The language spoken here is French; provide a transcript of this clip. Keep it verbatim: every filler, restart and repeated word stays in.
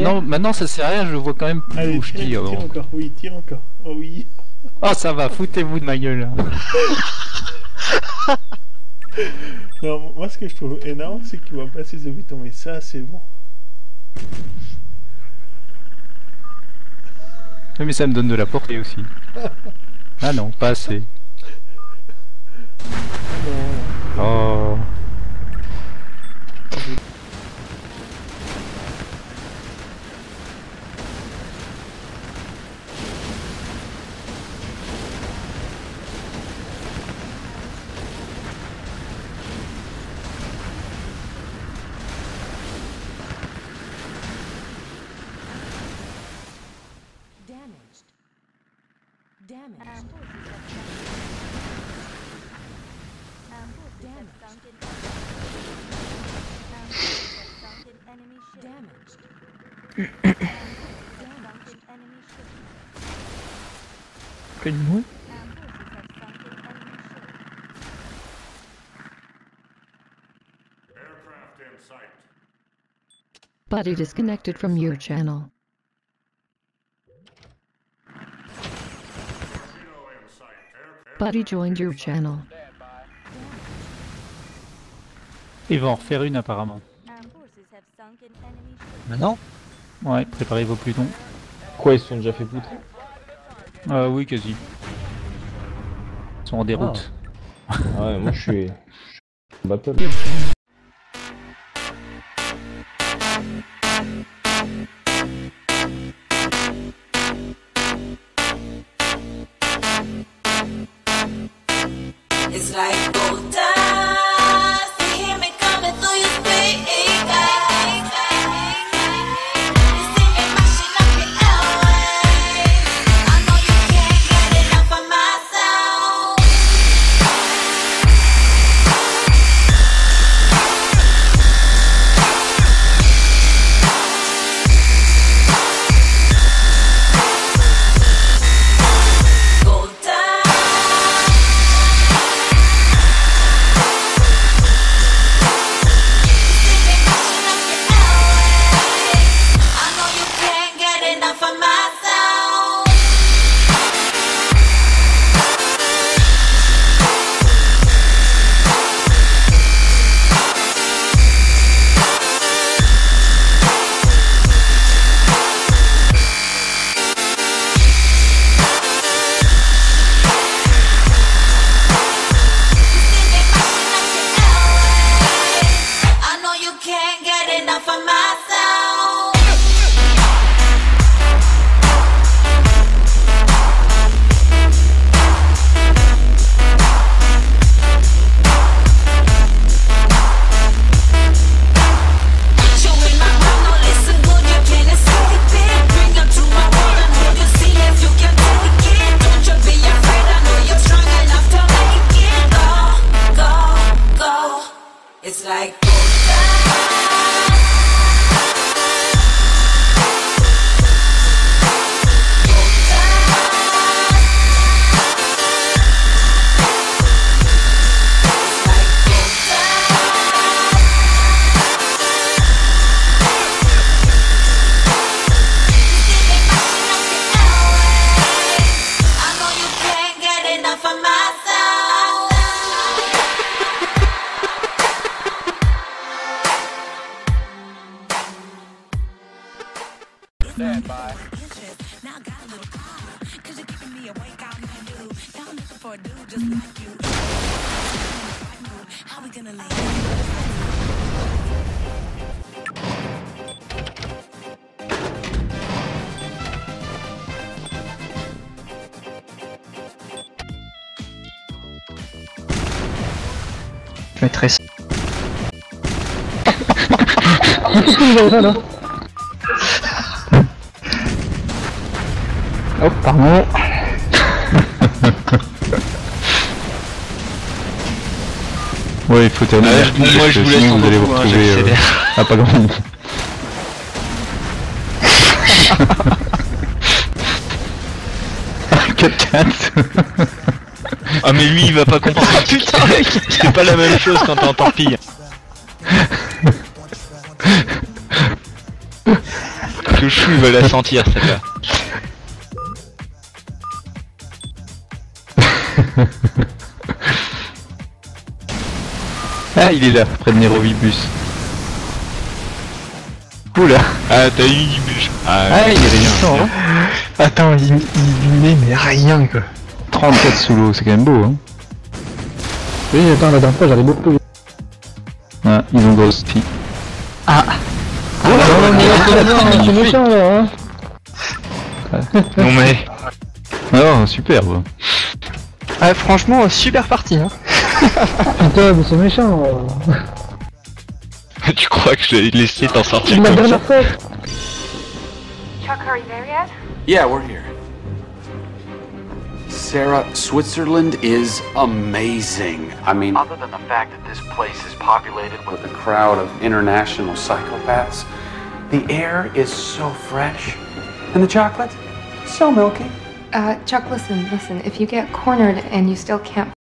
maintenant, maintenant ça sert à rien, je vois quand même plus Allez, où je tire, tire. tire Bon. encore, oui, tire encore. Oh oui. Oh ça va, foutez-vous de ma gueule. Non, moi ce que je trouve énorme, c'est qu'il voit pas ses obus tomber. Ça, c'est bon. Mais ça me donne de la portée aussi. Ah non, pas assez. Non. Oh. Damaged. Damaged. Quel Buddy disconnected from your channel. Buddy joined your channel. Il va en refaire une apparemment. Maintenant? Ouais, préparez vos plutons. Quoi, ils se sont déjà fait poutrer? Euh, oui, quasi. Ils sont en déroute. Ah, ah ouais, moi je suis... je suis en battle. It's like gold dust, you hear me coming through your speakers. You see me mashing up your airwaves. I know you can't get enough of my sound. Gold dust. It's like Stand by. now I got a little problem, cause you're keeping me awake all night, dude. Now I'm looking for a dude just like you. How we gonna lay? Je mettrai ça. Oh, pardon. Ouais, il faut terminer. Ah, bon, moi je vous laisse vous allez vous retrouver euh, à pas grand monde. quatre quatre. Ah mais lui il va pas comprendre. Ah putain mec, c'est pas la même chose quand t'es en torpille. Que que Chou il va la sentir celle-là. Ah, il est là, près de Nérovibus. Oula. Ah, t'as eu du bûche. Ah, Ah, il est résistant, hein. Attends, il, il lui met mais rien quoi. trente-quatre sous l'eau, c'est quand même beau, hein. Oui, attends, la dernière fois j'allais beaucoup plus vite. Ah, ils ont grossi. Ah, Ah, non, non, mais non, non, non, c'est méchant là, hein. Non mais... Oh, superbe. Ah, franchement, super partie, hein. Putain, mais c'est méchant. Tu crois que je l'ai laissé t'en sortir La comme ça? dernière fois. Chuck, are you there yet? Yeah, we're here. Sarah, Switzerland is amazing. I mean, other than the fact that this place is populated with a crowd of international psychopaths, the air is so fresh, and the chocolate, so milky. Uh, Chuck, listen, listen. If you get cornered and you still can't